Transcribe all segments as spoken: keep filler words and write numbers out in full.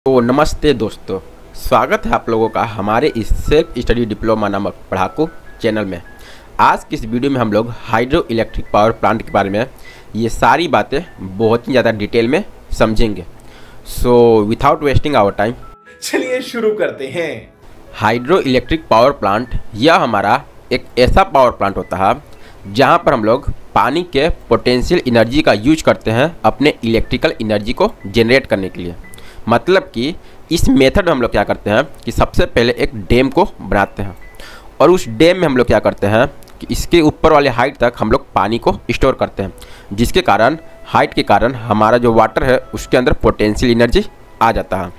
तो नमस्ते दोस्तों, स्वागत है आप लोगों का हमारे इस सेल्फ स्टडी डिप्लोमा नामक पढ़ाकू चैनल में। आज की इस वीडियो में हम लोग हाइड्रो इलेक्ट्रिक पावर प्लांट के बारे में ये सारी बातें बहुत ही ज़्यादा डिटेल में समझेंगे। So without wasting our time चलिए शुरू करते हैं। हाइड्रो इलेक्ट्रिक पावर प्लांट यह हमारा एक ऐसा पावर प्लांट होता है जहाँ पर हम लोग पानी के पोटेंशियल एनर्जी का यूज करते हैं अपने इलेक्ट्रिकल एनर्जी को जनरेट करने के लिए। मतलब कि इस मेथड में हम लोग क्या करते हैं कि सबसे पहले एक डैम को बनाते हैं और उस डैम में हम लोग क्या करते हैं कि इसके ऊपर वाले हाइट तक हम लोग पानी को स्टोर करते हैं, जिसके कारण हाइट के कारण हमारा जो वाटर है उसके अंदर पोटेंशियल एनर्जी आ जाता है।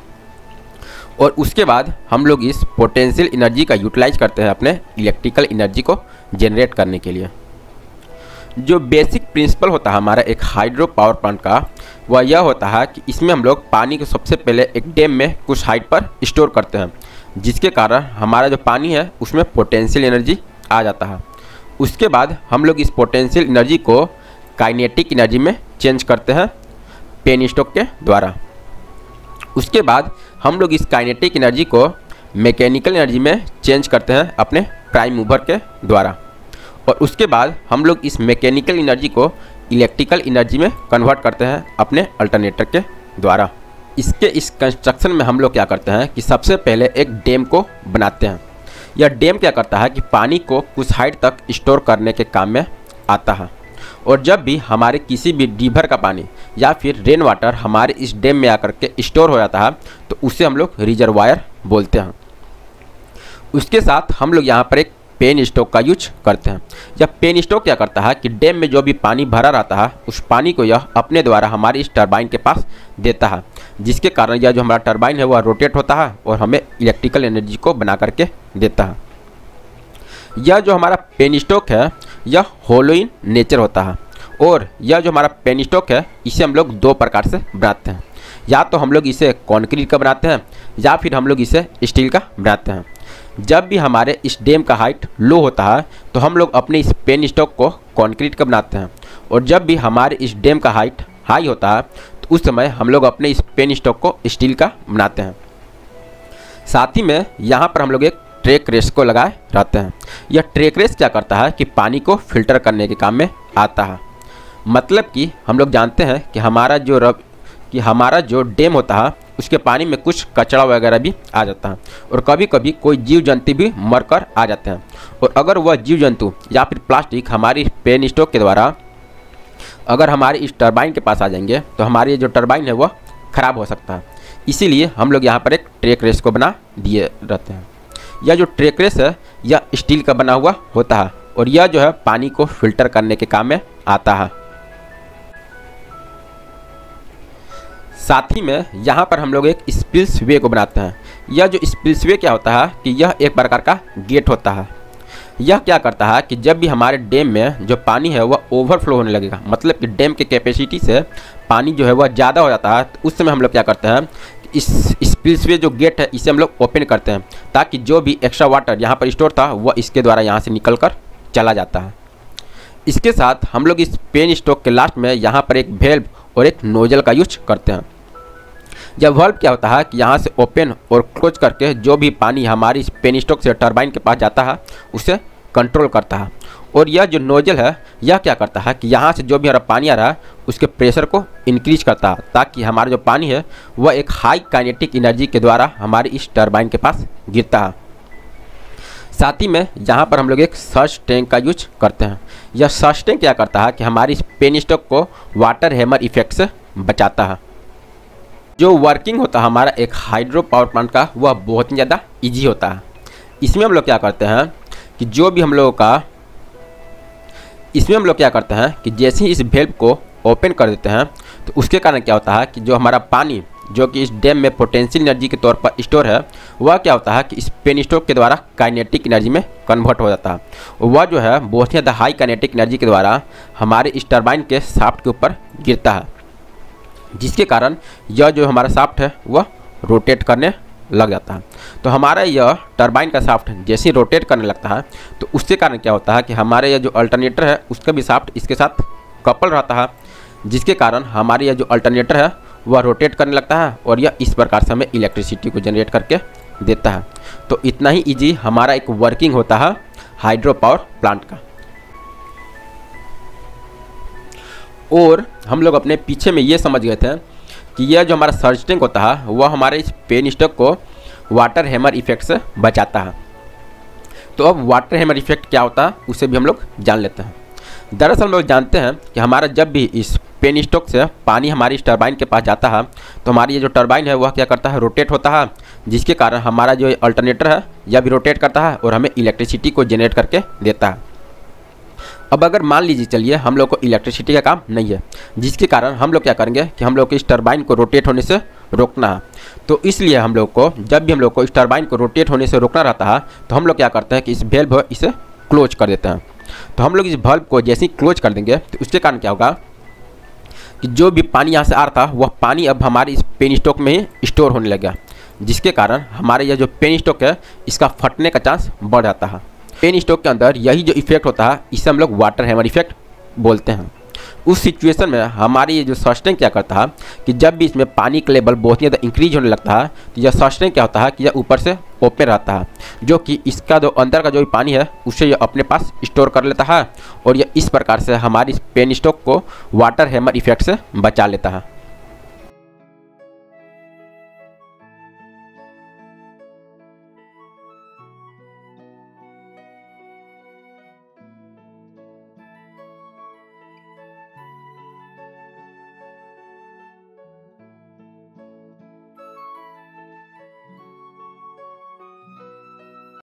और उसके बाद हम लोग इस पोटेंशियल एनर्जी का यूटिलाइज करते हैं अपने इलेक्ट्रिकल एनर्जी को जनरेट करने के लिए। जो बेसिक प्रिंसिपल होता है हमारा एक हाइड्रो पावर प्लांट का, वह यह होता है कि इसमें हम लोग पानी को सबसे पहले एक डैम में कुछ हाइट पर स्टोर करते हैं, जिसके कारण हमारा जो पानी है उसमें पोटेंशियल एनर्जी आ जाता है। उसके बाद हम लोग इस पोटेंशियल एनर्जी को काइनेटिक एनर्जी में चेंज करते हैं पेनस्टोक के द्वारा। उसके बाद हम लोग इस काइनेटिक एनर्जी को मैकेनिकल एनर्जी में चेंज करते हैं अपने प्राइम मूवर के द्वारा। और उसके बाद हम लोग इस मैकेनिकल एनर्जी को इलेक्ट्रिकल एनर्जी में कन्वर्ट करते हैं अपने अल्टरनेटर के द्वारा। इसके इस कंस्ट्रक्शन में हम लोग क्या करते हैं कि सबसे पहले एक डैम को बनाते हैं। यह डैम क्या करता है कि पानी को कुछ हाइट तक स्टोर करने के काम में आता है। और जब भी हमारे किसी भी रिवर का पानी या फिर रेन वाटर हमारे इस डैम में आकर के स्टोर हो जाता है तो उसे हम लोग रिजर्वायर बोलते हैं। उसके साथ हम लोग यहाँ पर एक पेन स्टॉक का यूज करते हैं। यह पेन स्टॉक क्या करता है कि डैम में जो भी पानी भरा रहता है उस पानी को यह अपने द्वारा हमारे इस टरबाइन के पास देता है, जिसके कारण यह जो हमारा टरबाइन है वह रोटेट होता है और हमें इलेक्ट्रिकल एनर्जी को बना करके देता है। यह जो हमारा पेन स्टॉक है यह होलो इन नेचर होता है। और यह जो हमारा पेन स्टॉक है इसे हम लोग दो प्रकार से बनाते हैं। या तो हम लोग इसे कॉन्क्रीट का बनाते हैं या फिर हम लोग इसे स्टील का बनाते हैं। जब भी हमारे इस डैम का हाइट लो होता है तो हम लोग अपने इस पेन स्टॉक को कंक्रीट का बनाते हैं। और जब भी हमारे इस डैम का हाइट हाई होता है तो उस समय हम लोग अपने इस पेन स्टॉक को स्टील का बनाते हैं। साथ ही में यहाँ पर हम लोग एक ट्रैक रेस को लगाए रहते हैं। यह ट्रैक रेस क्या करता है कि पानी को फिल्टर करने के काम में आता है। मतलब कि हम लोग जानते हैं कि हमारा जो रब कि हमारा जो डैम होता है उसके पानी में कुछ कचरा वगैरह भी आ जाता है और कभी कभी कोई जीव जंतु भी मरकर आ जाते हैं। और अगर वह जीव जंतु या फिर प्लास्टिक हमारी पेन स्टॉक के द्वारा अगर हमारे इस टरबाइन के पास आ जाएंगे तो हमारी जो टरबाइन है वह ख़राब हो सकता है। इसीलिए हम लोग यहाँ पर एक ट्रैक रेस को बना दिए रहते हैं। यह जो ट्रैक रेस है यह स्टील का बना हुआ होता है और यह जो है पानी को फिल्टर करने के काम में आता है। साथ ही में यहाँ पर हम लोग एक स्पिल्स वे को बनाते हैं। यह जो स्पिल्स वे क्या होता है कि यह एक प्रकार का गेट होता है। यह क्या करता है कि जब भी हमारे डैम में जो पानी है वह ओवरफ्लो होने लगेगा, मतलब कि डैम के कैपेसिटी से पानी जो है वह ज़्यादा हो जाता है, तो उस समय हम लोग क्या करते हैं इस स्पिल्स वे जो गेट है इसे हम लोग ओपन करते हैं ताकि जो भी एक्स्ट्रा वाटर यहाँ पर स्टोर था वह इसके द्वारा यहाँ से निकल कर चला जाता है। इसके साथ हम लोग इस पेन स्टॉक के लास्ट में यहाँ पर एक वेल्व और एक नोजल का यूज करते हैं। जब वाल्व क्या होता है कि यहाँ से ओपन और क्लोज करके जो भी पानी हमारी पेन स्टॉक से टरबाइन के पास जाता है उसे कंट्रोल करता है। और यह जो नोजल है यह क्या करता है कि यहाँ से जो भी हमारा पानी आ रहा है उसके प्रेशर को इंक्रीज करता है ताकि हमारा जो पानी है वह एक हाई काइनेटिक एनर्जी के द्वारा हमारी इस टरबाइन के पास गिरता है। साथ ही में यहाँ पर हम लोग एक सर्च टैंक का यूज करते हैं। यह सर्च टैंक क्या करता है कि हमारी इस पेन स्टॉक को वाटर हैमर इफेक्ट से बचाता है। जो वर्किंग होता है हमारा एक हाइड्रो पावर प्लांट का वह बहुत ही ज़्यादा इजी होता है। इसमें हम लोग क्या करते हैं कि जो भी हम लोगों का इसमें हम लोग क्या करते हैं कि जैसे ही इस वेल्व को ओपन कर देते हैं तो उसके कारण क्या होता है कि जो हमारा पानी जो कि इस डैम में पोटेंशियल एनर्जी के तौर पर स्टोर है वह क्या होता है कि इस पेन स्टॉक के द्वारा काइनेटिक एनर्जी में कन्वर्ट हो जाता है। वह जो है बहुत ही ज़्यादा हाई काइनेटिक एनर्जी के द्वारा हमारे इस टरबाइन के शाफ्ट के ऊपर गिरता है, जिसके कारण यह जो हमारा शाफ्ट है वह रोटेट करने लग जाता है। तो हमारा यह टरबाइन का शाफ्ट जैसे ही रोटेट करने लगता है तो उसके कारण क्या होता है कि हमारे यह जो अल्टरनेटर है उसका भी शाफ्ट इसके साथ कपल रहता है, जिसके कारण हमारी यह जो अल्टरनेटर है वह रोटेट करने लगता है और यह इस प्रकार से हमें इलेक्ट्रिसिटी को जनरेट करके देता है। तो इतना ही इजी हमारा एक वर्किंग होता है हाइड्रो पावर प्लांट का। और हम लोग अपने पीछे में ये समझ गए थे कि यह जो हमारा सर्ज टैंक होता है वह हमारे इस पेन स्टॉक को वाटर हैमर इफेक्ट से बचाता है। तो अब वाटर हैमर इफेक्ट क्या होता है उसे भी हम लोग जान लेते हैं। दरअसल हम लोग जानते हैं कि हमारा जब भी इस पेन स्टॉक से पानी हमारी इस टरबाइन के पास जाता है तो हमारी ये जो टरबाइन है वह क्या करता है, रोटेट होता है, जिसके कारण हमारा जो अल्टरनेटर है यह भी रोटेट करता है और हमें इलेक्ट्रिसिटी को जनरेट करके देता है। अब अगर मान लीजिए चलिए हम लोग को इलेक्ट्रिसिटी का काम नहीं है, जिसके कारण हम लोग क्या करेंगे कि हम लोग को इस टरबाइन को रोटेट होने से रोकना है। तो इसलिए हम लोग को जब भी हम लोग को इस टरबाइन को रोटेट होने से रोकना रहता है तो हम लोग क्या करते हैं कि इस वेल्व है इसे क्लोज कर देते हैं। तो हम लोग इस वाल्व को जैसे ही क्लोज कर देंगे तो उसके कारण क्या होगा कि जो भी पानी यहाँ से आ रहा था वह पानी अब हमारे इस पेन स्टॉक में ही स्टोर होने लगा, जिसके कारण हमारे यह जो पेन स्टॉक है इसका फटने का चांस बढ़ जाता है। पेन स्टॉक के अंदर यही जो इफेक्ट होता है इसे हम लोग वाटर हैमर इफेक्ट बोलते हैं। उस सिचुएशन में हमारी ये जो सर्ज टैंक क्या करता है कि जब भी इसमें पानी का लेवल बहुत ही ज़्यादा इंक्रीज होने लगता है तो यह सर्ज टैंक क्या होता है कि यह ऊपर से ओपन रहता है, जो कि इसका जो अंदर का जो भी पानी है उसे यह अपने पास स्टोर कर लेता है और यह इस प्रकार से हमारी पेन स्टॉक को वाटर हैमर इफेक्ट से बचा लेता है।